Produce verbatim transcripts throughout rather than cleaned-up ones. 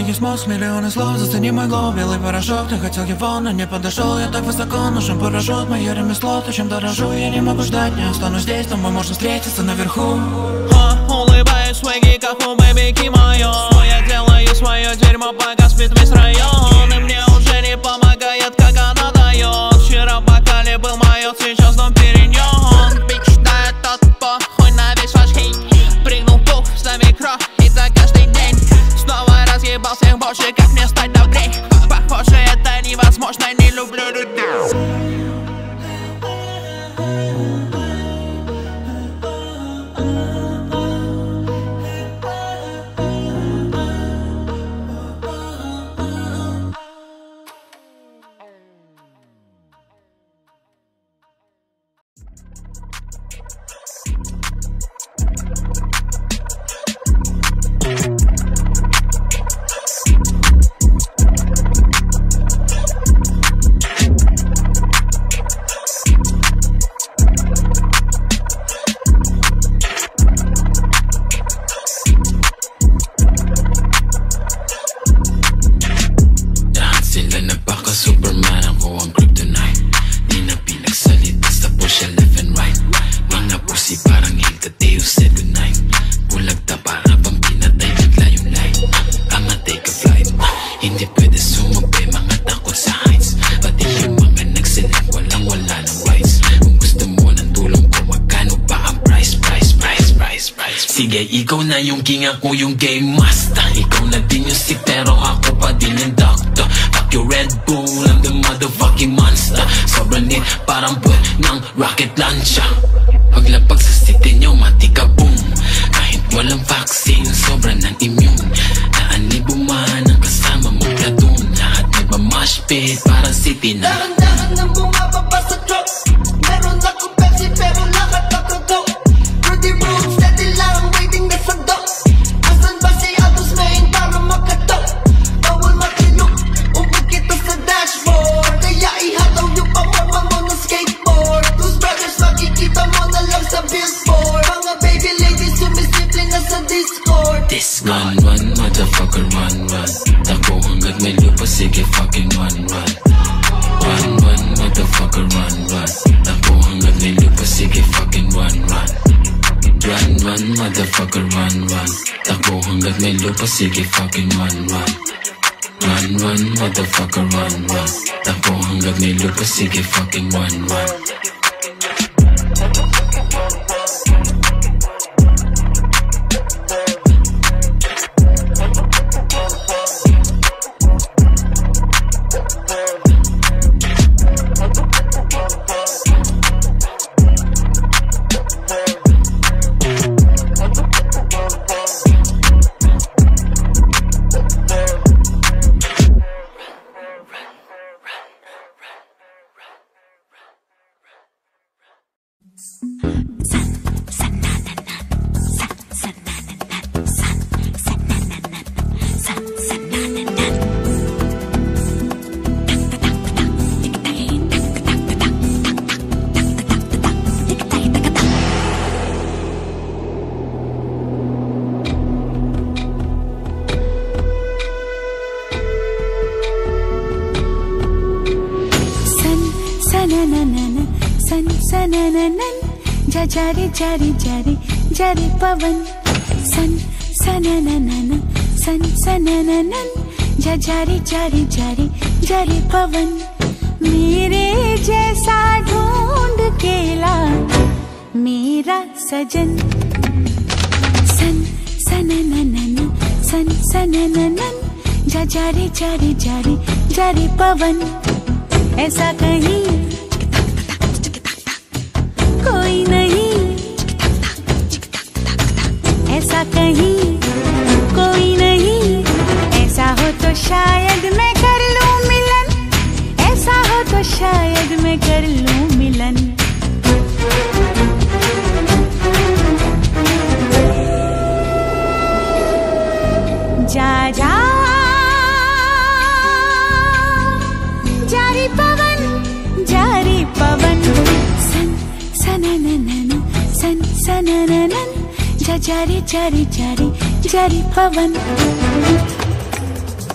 есть мозг, миллионы слов, застыни мой лоб. Белый порошок, ты хотел его, но не подошел. Я так высоко, нужен парашют, мое ремесло, то, чем дорожу. Я не могу ждать, не останусь здесь, но мы можем встретиться наверху. а, Улыбаюсь, свеги, как у бэбики мое. Я делаю свое дерьмо, пока спит весь район. И мне уже не помогает, как она дает. Вчера в бокале был майот, сейчас дом перенён. Бич, да этот похуй на весь ваш хейт. Прыгнул в пух, с нами кровь, и так каждый день. Снова разъебал всех больше, как мне стать добрей. Похоже, это невозможно, не люблю людей. Sige, ikaw na yung king, ako yung game master. Ikaw na din yung sick, pero ako pa din yung doctor. Fuck your Red Bull, I'm the motherfucking monster. Sobrang lit, parang buwan ng rocket launcher. Paglapag sa city nyo, mati ka boom. Kahit walang vaccine, sobrang ng immune. Naanibo man ang kasama mong platoon. Lahat nagmamash pit, parang city na dahan-dahan nang bumababa sa truck. Meron ako Pepsi, pero lahat ako to. Rudy Room, steady lang, waiting na sa dock. Asan ba si Atos Main para makatok? Bawal matilok, umpag kita sa dashboard. Kaya ihataw yung pamama mo ng skateboard. Those brothers, makikita mo na lang sa billboard. Mga baby ladies, sumisimple na sa Discord. Run, run, motherfucker, run, run. Takbo hanggat may lupa, sige fucking run, run. Run, run, motherfucker, run, run. Takbo hanggat may lupa, sige fucking run, run. Run, run, motherfucker, run, run. Takbo hanggat may lupa, sige fucking run, run. Run, run, motherfucker, run, run. Takbo hanggat may lupa, sige fucking run, run. Jari jari jari jari pavan san sananana san sanananan jari jari jari jari pavan मेरे जैसा ढूंढ के ला मेरा सजन सन सनननन सन सनननन जरी जरी जरी जरी पवन ऐसा कहीं कोई नहीं ऐसा कहीं कोई नहीं ऐसा हो तो शायद मैं कर लूं मिलन ऐसा हो तो शायद मैं कर लूं मिलन जा जा जारी पवन जारी पवन सन सनननन सन सनननन जा जारी जारी जारी जारी पवन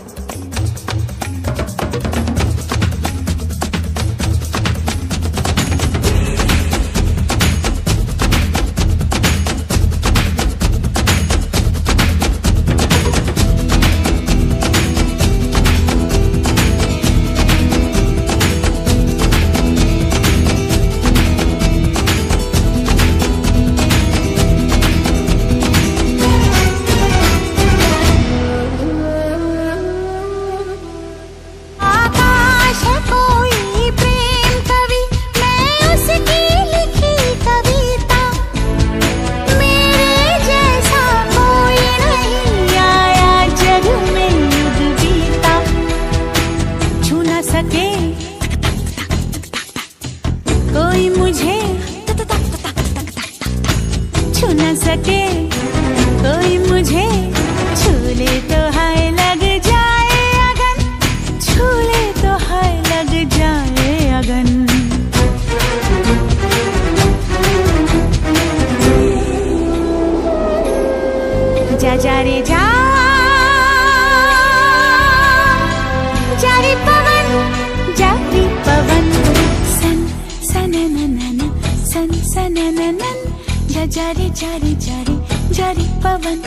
जारी जारी जारी जारी पवन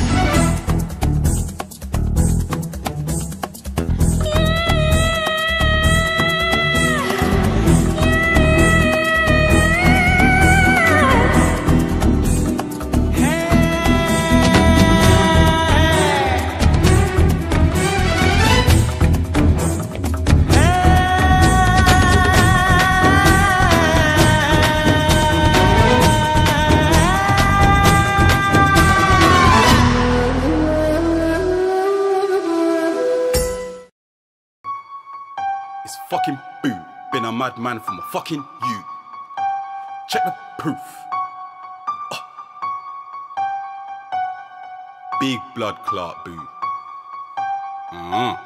Fucking boo, been a madman from a fucking you. Check the proof. Oh. Big blood clot boo. Uh-huh.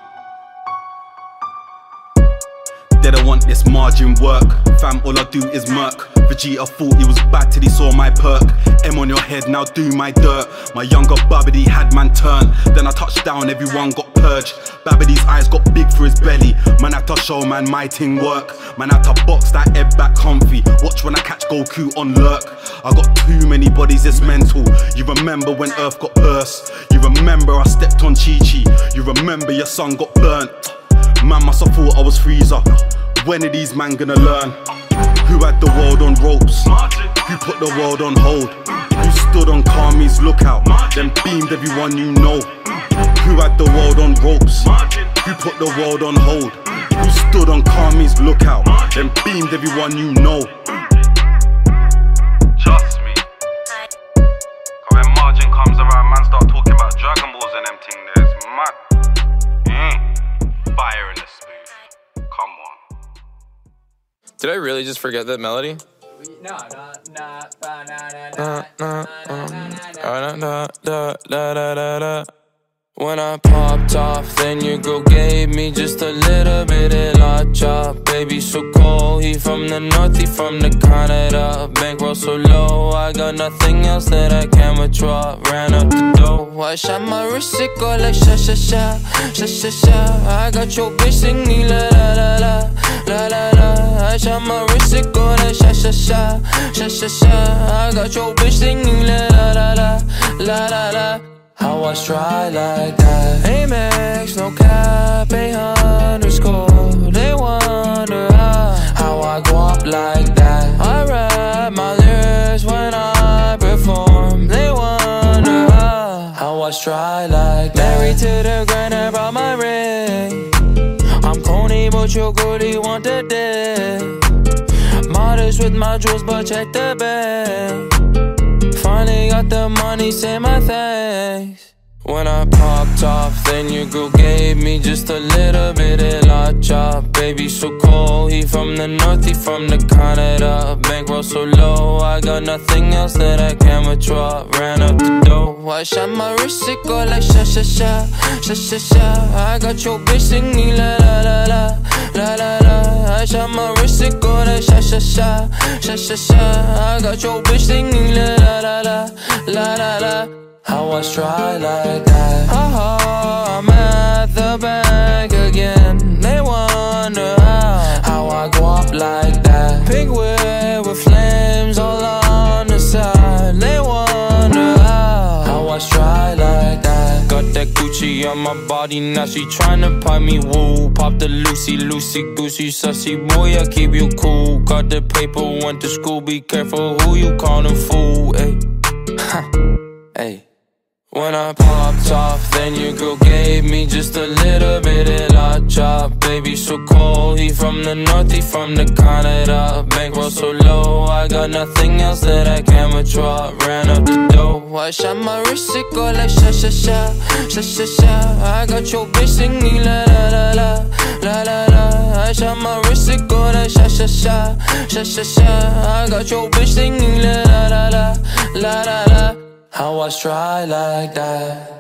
They don't want this margin work. Fam, all I do is murk. Vegeta thought he was bad till he saw my perk. M on your head, now do my dirt. My younger Babidi had man turn. Then I touched down, everyone got purged. Babidi's eyes got big for his belly. Man had to show man my ting work. Man had to box that head back comfy. Watch when I catch Goku on lurk. I got too many bodies, it's mental. You remember when Earth got burst. You remember I stepped on Chi-Chi. You remember your son got burnt. Man must have thought I was Freezer. When are these man gonna learn? Who had the world on ropes? Who put the world on hold? Who stood on Kami's lookout? Then beamed everyone you know. Who had the world on ropes? Who put the world on hold? Who stood on Kami's lookout? Then beamed everyone you know. Trust me. Cause when margin comes around, man start talking about Dragon Balls and them thing there. It's mad. Mm. Fire in the smooth. Come on. Did I really just forget that melody? No, no, no, na na na na na na na. When I popped off, then your girl gave me just a little bit of la chop. Baby so cold, he from the north, he from the Canada. Bankroll so low, I got nothing else that I can withdraw. Ran up the dough, I shot my wrist, it go like sha sha sha, sha sha sha. I got your bitch singing la la la la, la la la. I shot my wrist, it go like sha sha sha, sha sha sha. I got your bitch singing la la la la, la la la. How I try like that? Amex, no cap, a underscore. They wonder how, how I go up like that. I rap my lyrics when I perform. They wonder how, how I try like that. Married to the grind, I brought my ring. I'm corny, but your girlie want the dick. Modest with my jewels, but check the bag. Finally got the money, say my thanks. When I popped off, then your girl gave me just a little bit of la chop. Baby so cold, he from the north, he from the Canada. Bankroll so low, I got nothing else that I can withdraw. Ran up the dough, I shot my wrist, it go like sha sha sha, sha sha sha. I got your bitch singing la la la la, la la la. I shot my wrist, it go like sha sha sha, sha sha sha. I got your bitch singing la la la la, la la la. How I try like that? Haha, I'm at the bank again. They wonder how, how I go up like that. Pink whip with flames all on the side. They wonder how, how I try like that. Got that Gucci on my body, now she tryna pipe me woo. Pop the Lucy, Lucy, Goosey, sussy boy, I keep you cool. Got the paper, went to school, be careful who you callin' fool. Ayy, ayy. When I popped off, then your girl gave me just a little bit of la chop. Baby so cold, he from the north, he from the Canada. Bankroll so low, I got nothing else that I can withdraw. Ran up the dough, I shot my wrist, it go like sha sha sha, sha sha sha. I got your bitch singing la la la la, la la la. I shot my wrist, it go like sha sha sha, sha sha sha. I got your bitch singing la la la la, la la la. How I try like that?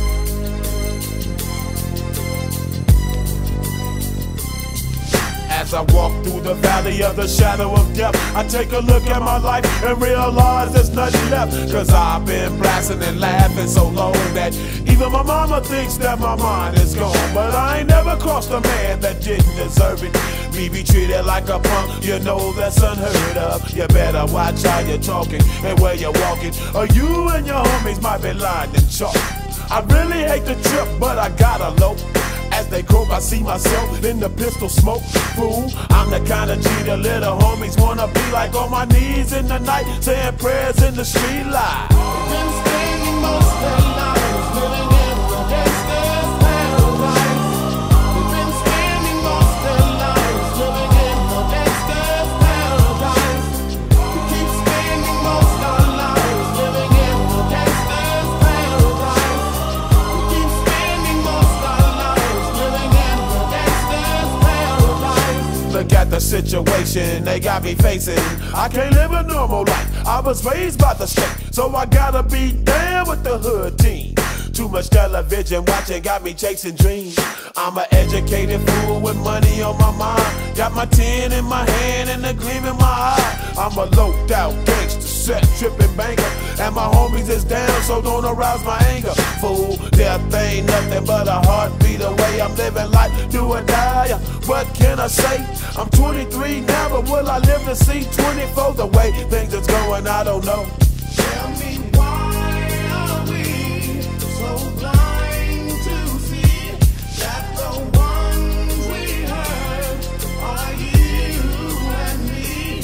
As I walk through the valley of the shadow of death, I take a look at my life and realize there's nothing left. Cause I've been blasting and laughing so long that even my mama thinks that my mind is gone. But I ain't never crossed a man that didn't deserve it. Me be treated like a punk, you know that's unheard of. You better watch how you're talking and where you're walking, or you and your homies might be lined in chalk. I really hate the trip, but I gotta low. As they croak, I see myself in the pistol smoke. Fool, I'm the kind of G the little homies wanna be like, on my knees in the night, saying prayers in the street light. Been spending most of their lives living in the gangster's paradise. We've been spending most of their lives living in the gangster's paradise. We keep spending most of our lives living in the gangster's paradise. We keep spending most of our lives living in the gangster's paradise. Look at the situation they got me facing. I can't live a normal life. I was raised by the state, so I gotta be down with the hood team. Too much television watching got me chasing dreams. I'm an educated fool with money on my mind. Got my tin in my hand and a gleam in my eye. I'm a loped out gangster, set tripping banker, and my homies is down, so don't arouse my anger. Fool, death ain't nothing but a heartbeat away. I'm living life, do or die. What can I say? I'm twenty-three now, but will I live to see twenty-four? The way things is going, I don't know. Tell me why are we so blind to see that the ones we hurt are you and me?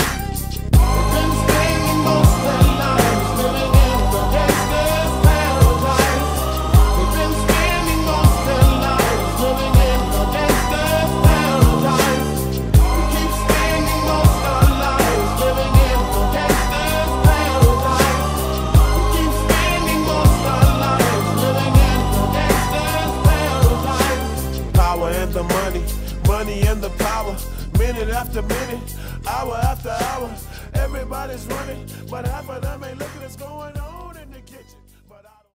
We've been spending most of our lives living in the gangster's paradise. We've been spending most of our lives living in the gangster's paradise. We keep spending most of our lives living in the gangster's paradise. We keep spending most of our lives living in the gangster's paradise. Power and the money, money and the power. Minute after minute, hour after hour, everybody's running, but half of them ain't looking what's going on.